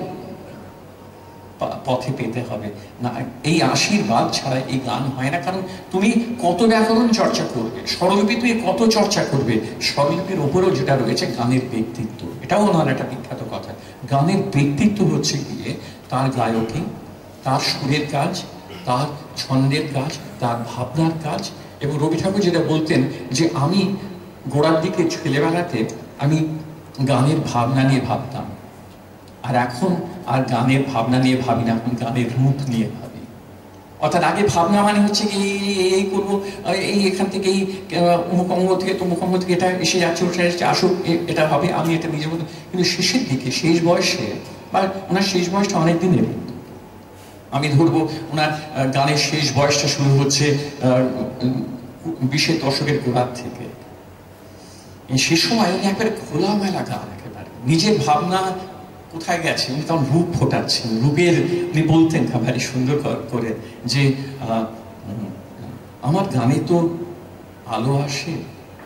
S1: পথে পেতে হবে না, এই আশীর্বাদ ছাড়া এই গান হয় না। কারণ তুমি কত ব্যাকরণ চর্চা করবে, স্বরলিপি তুমি কত চর্চা করবে, স্বরলিপির ওপরেও যেটা রয়েছে গানের ব্যক্তিত্ব, এটাও ওনার একটা বিখ্যাত কথা। গানের ব্যক্তিত্ব হচ্ছে গিয়ে তার গায়কে, তার সুরের কাজ, তার ছন্দের কাজ, তার ভাবনার কাজ। এবং রবি ঠাকুর যেটা বলতেন যে আমি গোড়ার দিকে ছেলেবেলাতে আমি গানের ভাবনা নিয়ে ভাবতাম, আর এখন আর গানের ভাবনা নিয়ে ভাবি না, এখন গানের রূপ নিয়ে ভাবি। অর্থাৎ আগে ভাবনা মানে হচ্ছে কি এই করবো, এই এখান থেকে এই অমুক অঙ্গ থেকে তমুক অঙ্গ থেকে এটা এসে যাচ্ছে, ওটা এসে আসুক, এটা হবে, আমি এটা নিজের মতো। কিন্তু শেষের দিকে, শেষ বয়সে, বা ওনার শেষ বয়সটা অনেক দিনের, আমি ধরবো ওনার গানের শেষ বয়সটা শুরু হচ্ছে 20-এর দশকের গোড়ার থেকে। সে সময় উনি একবারে খোলামেলা গান, একেবারে নিজের ভাবনা কোথায় গেছে উনি তখন রূপ ফোটাচ্ছেন, রূপের উনি বলতেন ভারী সুন্দর করে যে আমার গানে তো আলো আসে,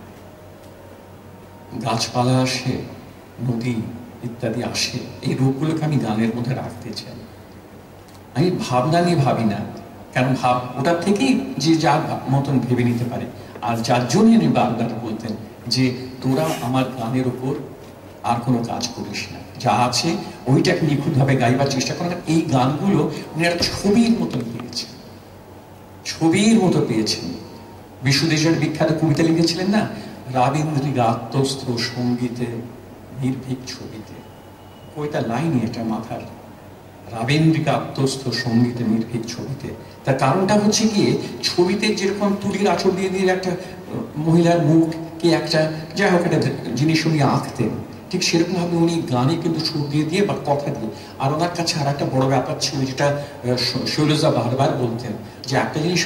S1: গাছপালা আসে, নদী ইত্যাদি আসে, এই রূপগুলোকে আমি গানের মধ্যে রাখতে চাই। আমি ভাবনা নিয়ে ভাবি না, কারণ ওটার থেকেই যে যার মতন ভেবে নিতে পারে। আর যার জন্য উনি বারবার বলতেন যে তোরা আমার গানের উপর আর কোনো কাজ করিস না, যা আছে ওইটাকে নিখুঁতভাবে গাইবার চেষ্টা করেন। এই গানগুলো উনি একটা ছবির মতন পেয়েছেন, ছবির মতো পেয়েছেন। বিশ্বদেশের বিখ্যাত কবিতা লিখেছিলেন না, রাবীন্দ্রিক আত্মস্থ সঙ্গীতে নির্ভীক ছবিতে, কবিতার লাইনই এটা মাথার, রাবীন্দ্রিক আত্মস্থ সঙ্গীতে নির্ভীক ছবিতে। তার কারণটা হচ্ছে গিয়ে ছবিতে যেরকম তুলির আঁচড় দিয়ে দিয়ে একটা মহিলার মুখকে একটা যাই হোক একটা জিনিস উনি আঁকতেন, ঠিক সেরকম ভাবে উনি গানে কিন্তু সুর দিয়ে দিয়ে বা কথা দিয়ে। আর ওনার কাছে আর একটা বড় ব্যাপার ছিল, যেটা শৈলজা বারবার বলতেন, যে একটা জিনিস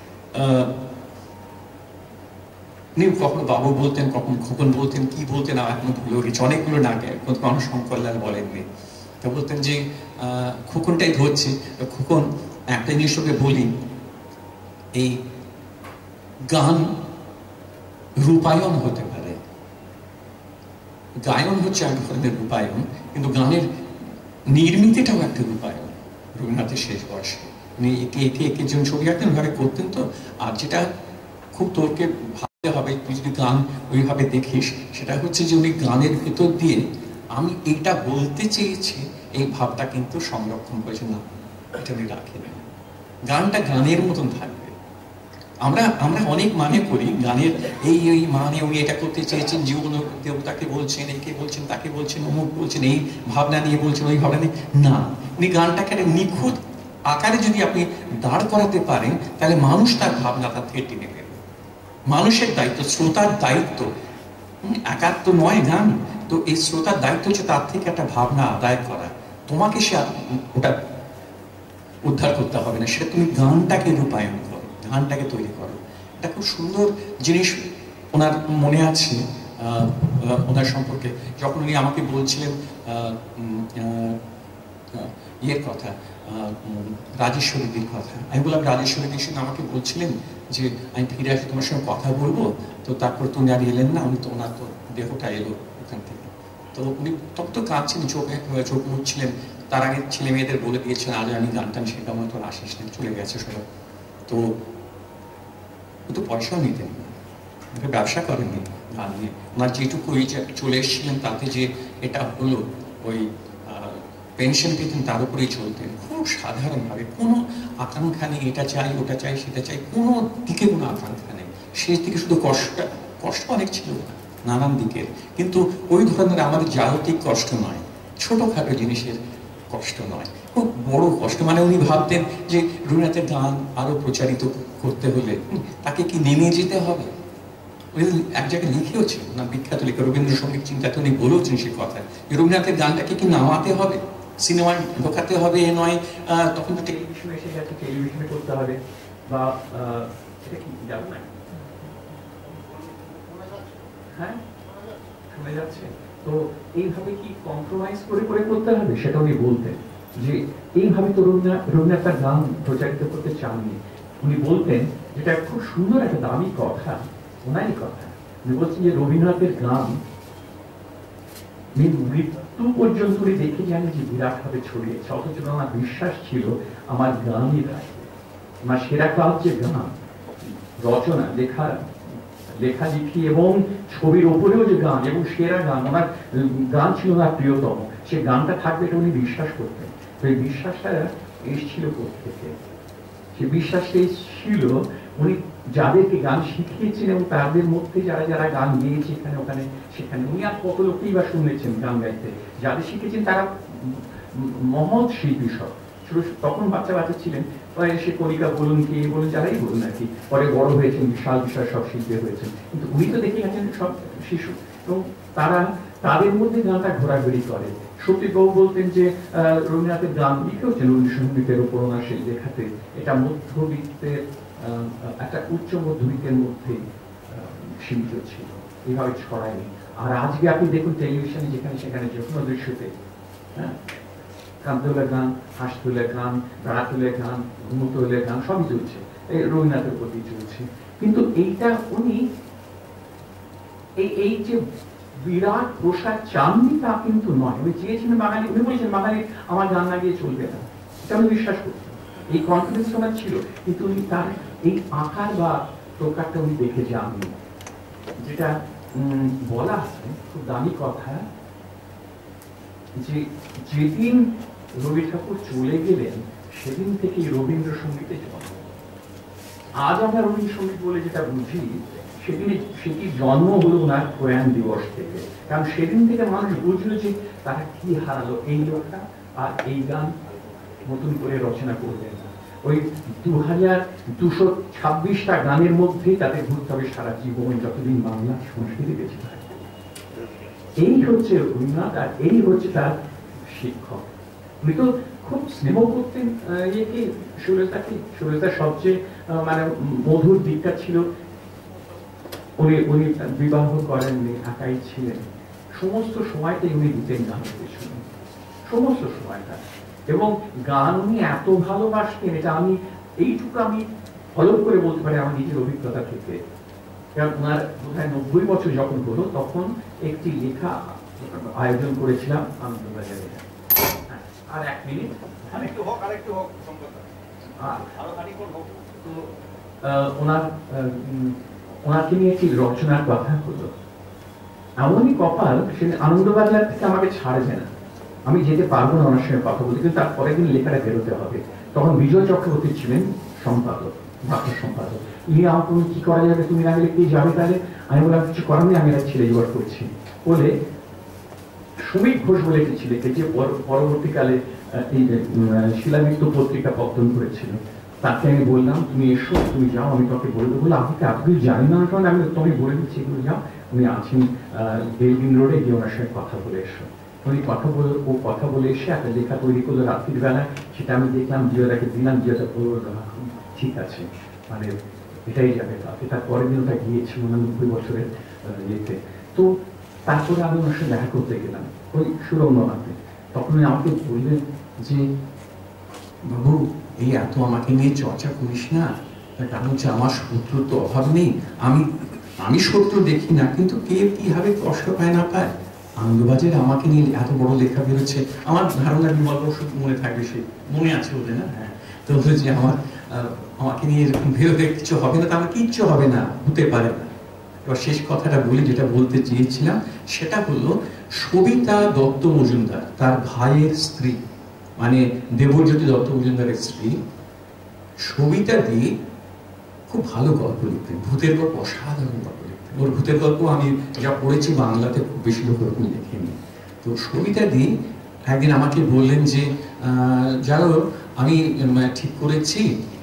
S1: উনি কখনো বাবু বলতেন, কখন খোকন বলতেন, কি বলতেন এখনো ভুলে গেছে, অনেকগুলো নাকে কখনো শঙ্করলাল বলেননি। তা বলতেন যে খোকনটাই ধরছে, খোকন একটা জিনিস ওকে বলি, এই গান রূপায়ণ হতে পারে, গায়ন হচ্ছে এক ধরনের রূপায়ণ, কিন্তু গানের নির্মিতিটাও একটা রূপায়ণ। রবীন্দ্রনাথের শেষ বয়সে উনি একে একে একে যেমন ছবি আঁকতেন ওইভাবে করতেন। তো আর যেটা খুব তোরকে ভাবতে হবে, তুই যদি গান ওইভাবে দেখিস, সেটা হচ্ছে যে উনি গানের ভেতর দিয়ে আমি এইটা বলতে চেয়েছি এই ভাবটা কিন্তু সংরক্ষণ করেছে না, এটা উনি রাখেন। গানটা গানের মতন থাকবে। আমরা অনেক মানে করি গানের, এই মানে উনি এটা করতে চেয়েছেন, জীবন দেবতাকে বলছেন, একে বলছেন, তাকে বলছেন, অমুক বলছেন, এই ভাবনা নিয়ে বলছেন, ওই ভাবনা নিয়ে না। উনি গানটাকে একটা নিখুঁত আকারে যদি আপনি দাঁড় করাতে পারেন, তাহলে মানুষ তার ভাবনা তার থেকে টেনে নেবে। মানুষের দায়িত্ব, শ্রোতার দায়িত্ব, একার তো নয় গান, তো এই শ্রোতার দায়িত্ব হচ্ছে তার থেকে একটা ভাবনা আদায় করা। তোমাকে সে ওটা উদ্ধার করতে হবে না, সেটা তুমি গানটাকে রূপায়ণ করো, গানটাকে তৈরি করো। এটা খুব সুন্দর জিনিস ওনার মনে আছে ওনার সম্পর্কে, যখন উনি আমাকে বলছিলেন ইয়ের কথা, রাজেশ্বরীদের কথা। আমি বললাম রাজেশ্বরীদের সঙ্গে আমাকে বলছিলেন যে আমি ফিরে আসি তোমার সঙ্গে কথা বলবো, তো তারপর তো উনি আর এলেন না, উনি তো ওনার তো দেহটা এলো ওখান থেকে। তো উনি তখন তো কাঁদছিলেন, চোখ মুছছিলেন। তার আগে ছেলে মেয়েদের বলে দিয়েছিলেন আজ আমি গান টান সেটা মতো আসিস না, চলে গেছে সবাই। তো ও তো পয়সাও নিতেন না, ব্যবসা করেননি গান নিয়ে। ওনার যেটুকু ওই যে চলে এসেছিলেন তাতে যে এটা হলো, ওই পেনশন পেতেন, তার উপরেই চলতেন খুব সাধারণভাবে। কোনো আকাঙ্ক্ষা নেই এটা চাই ওটা চাই সেটা চাই, কোনো দিকে কোনো আকাঙ্ক্ষা নেই। শেষ দিকে শুধু কষ্ট অনেক ছিল নানান দিকের, কিন্তু ওই ধরনের আমাদের জাগতিক কষ্ট নয়, ছোটখাটো জিনিসের কষ্ট নয়, খুব বড় কষ্ট। মানে উনি ভাবতেন যে রবীন্দ্রনাথের গান আরো প্রচারিত করতে হলে তাকে কি নেমে যেতে হবে। উনি এক জায়গায় লিখেও ছিল না, বিখ্যাত লেখা রবীন্দ্রসঙ্গীত চিন্তাতে উনি বলেওছেন সে কথা, রবীন্দ্রনাথের গানটাকে কি নামাতে হবে, সিনেমায় ঢোকাতে হবে এ নয়। তখন তো টেলিভিশনে এসে গেছে, টেলিভিশনে করতে হবে, বা এটা কি জানো না, হ্যাঁ শোনা যাচ্ছে। তো এইভাবে কি কম্প্রোমাইজ করে করে করতে হবে, সেটা উনি বলতেন যে এইভাবে তো রবীন্দ্রনাথ তার গান প্রচারিত করতে চাননি। উনি বলতেন, যেটা খুব সুন্দর একটা দামি কথা, ওনারই কথা, উনি বলছেন যে রবীন্দ্রনাথের গান মৃত্যু পর্যন্ত দেখে জানি যে বিরাট ভাবে ছড়িয়েছে, অথচ আমার বিশ্বাস ছিল আমার গানই থাকবে। আমার সেরা কাজ যে গান রচনা, লেখালেখি এবং ছবির ওপরেও যে গান, এবং সেরা গান, ওনার গান ছিল না প্রিয়তম, সে গানটা থাকবে এটা উনি বিশ্বাস করতেন। তো এই বিশ্বাসটা এসেছিল কোথেকে? সে বিশ্বাসটা ছিল উনি যাদেরকে গান শিখিয়েছেন এবং তাদের মধ্যে যারা যারা গান গেয়েছে এখানে ওখানে সেখানে, উনি আর কত লোককেই বা শুনেছেন গান গাইতে, যাদের শিখেছেন তারা মহৎ শিল্পী সব। তখন বাচ্চা বাচ্চা ছিলেন, সে কণিকা বলুন কি বলুন যারাই বলুন আর কি, পরে বড় হয়েছেন, বিশাল বিশাল সব শিল্পী হয়েছেন, কিন্তু উনি তো দেখে গেছেন সব শিশু, এবং তারা তাদের মধ্যে গানটা ঘোরাঘুরি করে। সত্যিবাবু বলতেন যে রবীন্দ্রনাথের গান লিখেওছেন রবীন্দ্রসঙ্গীতের উপর ওনার সেই লেখাতে, এটা মধ্যবিত্তের একটা উচ্চ মধ্যবিত্তের মধ্যে সীমিত ছিল, এইভাবে ছড়ায়নি। আর আজকে আপনি দেখুন টেলিভিশনে যেখানে সেখানে যে কোনো দৃশ্যতে, হ্যাঁ, কাঁদতে হলে গান, হাসতে হলে গান, বেড়াতে হলে গান, ঘুমোতে হলে গান, সবই চলছে, এই রবীন্দ্রনাথের প্রতি চলছে। কিন্তু এইটা উনি এই যে বিরাট প্রসাদ চাননি তা কিন্তু নয়, উনি চেয়েছিলেন বাঙালি, উনি বলেছেন বাঙালি আমার গান না গিয়ে চলবে না, এটা আমি বিশ্বাস করছি, এই কনফিডেন্স ওনার ছিল। কিন্তু উনি তার এই আকার বা প্রকারটা উনি দেখে যাননি, যেটা বলা আছে খুব দামি কথা, যে যেদিন রবি ঠাকুর চলে গেলেন সেদিন থেকে রবীন্দ্রসঙ্গীতে জন্ম। আজ আমরা রবীন্দ্রসঙ্গীত বলে যেটা বুঝি, সেটি জন্ম হলো ওনার প্রয়াণ দিবস থেকে, কারণ সেদিন থেকে মানুষ বুঝলো যে তারা কি হারালো, এই লোকটা আর এই গান নতুন করে রচনা করবেন না। ওই 2226টা গানের মধ্যেই তাদের ঘুরতে হবে সারা জীবন, যতদিন বাংলা সংস্কৃতি বেঁচে থাকবে। এই হচ্ছে রবীন্দ্রনাথ, আর এই হচ্ছে তার শিক্ষক। উনি তো খুব স্নেহ করতেন ইয়েকে, সুরেশদাকে। সুরেশদার সবচেয়ে মানে মধুর দিকটা ছিল উনি বিবাহ করেননি, একাই ছিলেন, সমস্ত সময়টাই উনি দিতেন গানের পেছনে, সমস্ত সময়টা। এবং গান উনি এত ভালোবাসতেন, এটা আমি এইটুকু আমি ফলো করে বলতে পারি আমার নিজের অভিজ্ঞতা থেকে। কারণ ওনার বোধহয় 90 বছর যখন হলো তখন একটি লেখা আয়োজন করেছিলাম আনন্দবাজারে। আর এক মিনিট, ওনাকে নিয়ে একটি রচনার কথা হলো। এমনই কপাল, সে আনন্দবাজার থেকে আমাকে ছাড়বে না, আমি যেতে পারবো না ওনার সঙ্গে কথা বলতে, কিন্তু তারপরে দিন লেখাটা বেরোতে হবে। তখন বিজয় চক্রবর্তী ছিলেন সম্পাদক, ভাষা সম্পাদক। ইনি আমাকে কি করা যাবে, তুমি না গেলে কি যাবে তাহলে? আমি বললাম কিছু করার নেই, আমি একটা ছেলে জোগাড় করছি বলে সুমিত ঘোষ বলে একটি ছেলেকে, যে পরবর্তীকালে এই শিলামিত্র পত্রিকা পত্তন করেছিল, তাকে আমি বললাম তুমি এসো, তুমি যাও, আমি তোকে বলবো। বলে আপনি এতদিন জানি না, আমি তোমাকে বলে দিচ্ছি, এগুলো যাও, উনি আছেন বেলভিন রোডে, গিয়ে ওনার সঙ্গে কথা বলে এসো।
S2: উনি কথা বলে এসে একটা লেখা তৈরি করলো রাত্রির বেলায়, সেটা আমি দেখলাম, জিওদাকে দিলাম, জিওদা বলল ঠিক আছে, মানে এটাই যাবে। তার পরের দিন ওটা গিয়েছে 89 বছরের ইয়েতে। তো তারপরে আমি ওনার সাথে দেখা করতে গেলাম ওই সুরঙ্গনাতে। তখন উনি আমাকে বললেন যে
S1: বাবু, এই এত আমাকে নিয়ে চর্চা করিস না, তার কারণ হচ্ছে আমার শত্রুর তো অভাব নেই। আমি শত্রু দেখি না, কিন্তু কে কিভাবে কষ্ট পায় না পায়। আনন্দবাজারে আমাকে নিয়ে এত বড় লেখা বেরোচ্ছে, আমার ধারণা বিমল বসু মনে থাকবে, সে মনে আছে ওদের না? হ্যাঁ, তো যে আমাকে নিয়ে এরকম বেরোতে কিছু হবে না, তাহলে কিচ্ছু হবে না, হতে পারে না। এবার শেষ কথাটা বলি, যেটা বলতে চেয়েছিলাম সেটা হলো সবিতা দত্ত মজুমদার, তার ভাইয়ের স্ত্রী, মানে দেবজ্যোতি দত্ত মজুমদারের স্ত্রী সবিতা দিয়ে খুব ভালো গল্প লিখতেন, ভূতের গল্প, অসাধারণ গল্প লিখতেন। ওর ভূতের গল্প আমি যা পড়েছি বাংলাতে খুব বেশি লোক ওরকম লেখেনি। তো সবিতা দি একদিন আমাকে বললেন যে জানো, আমি ঠিক করেছি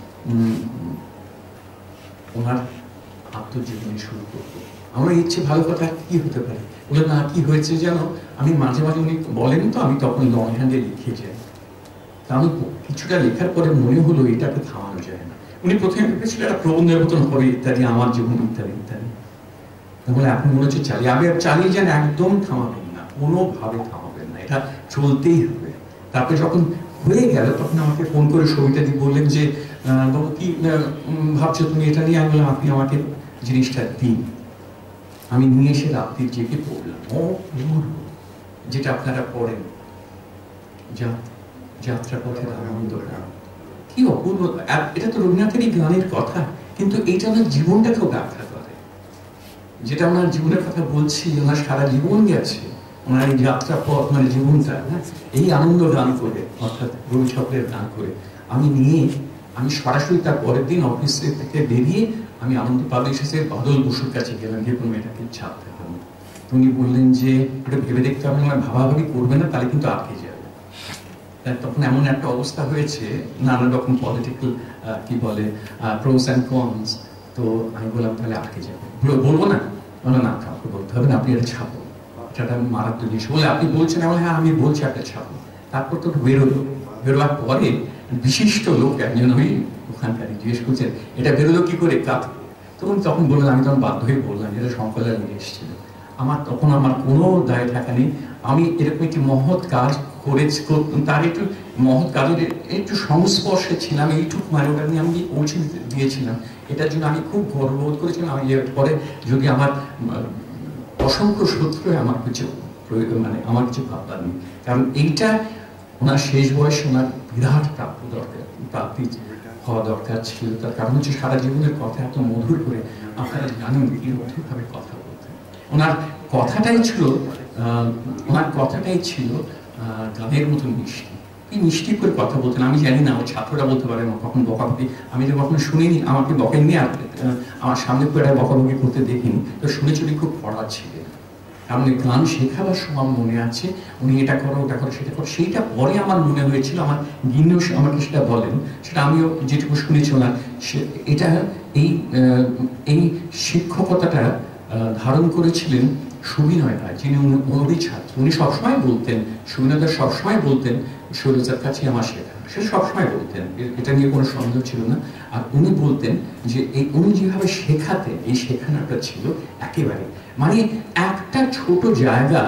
S1: ওনার আত্মজীবনী শুরু করবো। আমার ইচ্ছে, ভালো কথা, কি হতে পারে? বলে না, কি হয়েছে জানো, আমি মাঝে মাঝে উনি বলেন তো, আমি তখন লং হ্যান্ডে লিখে যাই। কারণ কিছুটা লেখার পরে মনে হলো এটাকে থামানো যায় না। উনি প্রথমে ভেবেছিলেন একটা প্রবন্ধের মতন হবে, ইত্যাদি, আমার জীবন ইত্যাদি ইত্যাদি। তাহলে এখন মনে হচ্ছে চালিয়ে যান, একদম থামাবেন না, কোনোভাবে থামাবেন না, এটা চলতেই হবে। তারপরে যখন হয়ে গেল তখন আমাকে ফোন করে সবিতা দি বললেন যে বাবু কি ভাবছো তুমি এটা নিয়ে? আমি বললাম আপনি আমাকে জিনিসটা দিন। আমি নিয়ে এসে রাত্রির জেগে পড়লাম। যেটা আপনারা পড়েন, যাত্রা পথের আনন্দ, কি অপূর্ব! এটা তো রবীন্দ্রনাথেরই গানের কথা, কিন্তু এইটা ওনার জীবনটাকেও ব্যাখ্যা করে। যেটা ওনার জীবনের কথা বলছি, ওনার সারা জীবন গেছে, ওনার এই যাত্রা পথ, মানে জীবনটা, এই আনন্দ গান করে, অর্থাৎ রবি ঠাকুরের গান করে আমি সরাসরি তার পরের দিন অফিস থেকে বেরিয়ে আমি আনন্দ পাবলিশার্সের বাদল বসুর কাছে গেলাম, যে কোনো মেয়েটাকে ছাপতে হবে। উনি বললেন যে এটা ভেবে দেখতে হবে, ভাবাভাবি করবে না, তাহলে কিন্তু আটকে যাবে। তখন এমন একটা অবস্থা হয়েছে, নানা রকম পলিটিক্যাল কি বলে প্রোস অ্যান্ড কনস। তো আমি বললাম তাহলে আটকে যাবে, বলবো না? না, কাউকে বলতে হবে না, আপনি এটা ছাপো, এটা মারাত্মক জিনিস। বলে আপনি বলছেন? হ্যাঁ আমি বলছি, একটা ছাপো। তারপর তো বেরোবার পরে বিশিষ্ট লোক একজন ওই ওখানকার জিজ্ঞেস করছেন এটা বেরোলো কি করে, তখন বললেন, আমি তখন বাধ্য হয়ে বললাম এটা শঙ্করলাল নিয়ে এসেছিল। আমার কোনো দায় থাকা নেই, আমি এরকম একটি মহৎ কাজ করেছি, তার একটু মহৎ কাজের একটু সংস্পর্শে ছিলাম, এইটুকু মানে ওটা নিয়ে আমি পৌঁছে দিয়েছিলাম। এটার জন্য আমি খুব গর্ববোধ করেছিলাম। আমি এরপরে যদি আমার অসংখ্য শত্রু আমার কিছু আমার কিছু ভাববার নেই, কারণ এইটা ওনার শেষ বয়সে ওনার বিরাট প্রাপ্তি হওয়া দরকার ছিল। তার কারণ হচ্ছে সারা জীবনের কথা এত মধুর করে, আপনারা জানেন কি মধুরভাবে কথা বলতেন। ওনার কথাটাই ছিল গানের মতন মিষ্টি, এই মিষ্টি করে কথা বলতেন। আমি জানি না আমার ছাত্ররা বলতে পারে না, কখন বকাবকি, আমি তো কখনো শুনিনি, আমাকে বকেননি, আর আমার সামনে করে বকাবকি করতে দেখিনি। তো শুনেছি উনি খুব পড়া ছিলেন, কারণ গান শেখাবার সময় মনে আছে উনি এটা করো, ওটা করো, সেটা করো। সেইটা পরে আমার মনে হয়েছিল, আমার গিন্নিও আমাকে সেটা বলেন, সেটা আমিও যেটুকু শুনেছি ওনার, এটা এই শিক্ষকতাটা ধারণ করেছিলেন সুবিনয় রায়, যিনি ওরই ছাত্র। উনি সবসময় বলতেন, সুবিনয় রায় সবসময় বলতেন শৈলজার কাছে আমার শেখা, সে সবসময় বলতেন, এটা নিয়ে কোনো সন্দেহ ছিল না। আর উনি বলতেন যে উনি যেভাবে শেখাতেন, এই শেখানোটা ছিল একেবারে মানে একটা ছোট জায়গা,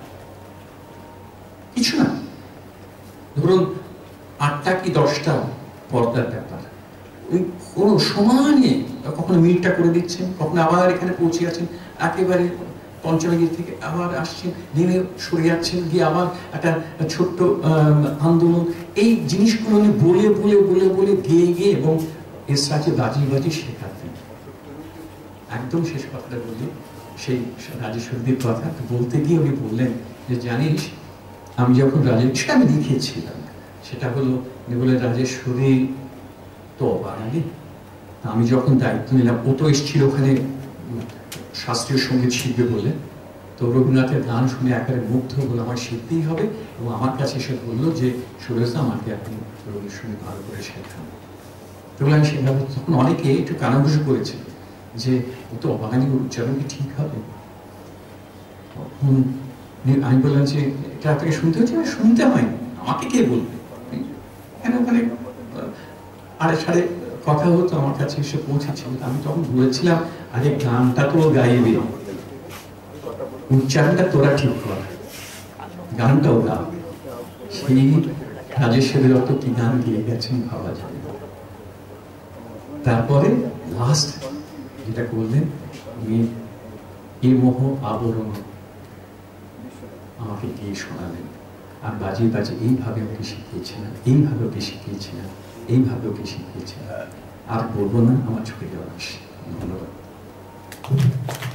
S1: কিছু না, ধরুন 8টা কি 10টা পর্দার ব্যাপার, ওই কোনো সমানে কখনো মিনিটটা করে দিচ্ছেন, কখনো আবার এখানে পৌঁছে আছেন, একেবারে পঞ্চমগিরি থেকে আবার আসছেন, নেমে সরে যাচ্ছেন, গিয়ে আবার একটা ছোট্ট আন্দোলন, এই জিনিসগুলো উনি বলে বলে বলে বলে গিয়ে এবং এর সাথে বাজি শেখাতেন। একদম শেষ কথাটা বলি, সেই রাজেশ্বরীর কথা বলতে গিয়ে উনি বললেন যে জানিস, আমি যখন সেটা আমি লিখেছিলাম, সেটা হলো বলে রাজেশ্বরী তো বাঙালি, আমি যখন দায়িত্ব নিলাম, ও তো এসেছিল ওখানে শাস্ত্রীয় সঙ্গীত শিখবে বলে, তো রবীন্দ্রনাথের গান শুনে একেবারে মুগ্ধ হলো, আমার শিখতেই হবে। এবং আমার কাছে এসে বললো যে সুরেশদা, আমাকে আপনি রবীন্দ্রসঙ্গীত ভালো করে শেখান। তো আমি সেভাবে তখন অনেকে একটু কানাঘুষো করেছে যে ও তো অবাঙালি, উচ্চারণ কি ঠিক হবে? তখন আমি বললাম যে এটা আপনাকে শুনতে হচ্ছে, শুনতে হয়, আমাকে কে বলবে। কেন ওখানে আড়ে সাড়ে কথা হতো, আমার কাছে এসে পৌঁছেছিল। আমি তখন বলেছিলাম, আরে গানটা তো গাইবে, উচ্চারণটা তোরা ঠিক কর, গানটাও গা। সেই রাজেশ্বরী দত্ত কি গান গিয়ে গেছেন ভাবা যায়। তারপরে লাস্ট যেটা করলেন, উনি এ মোহ আবরণ আমাকে গিয়ে শোনালেন। আর বাজে বাজে এইভাবে ওকে শিখিয়েছিলেন, এইভাবে ওকে শিখিয়েছিলেন, এইভাবে ওকে শিখিয়েছিলেন। আর বলবো না, আমার চোখে জল আসে। ধন্যবাদ।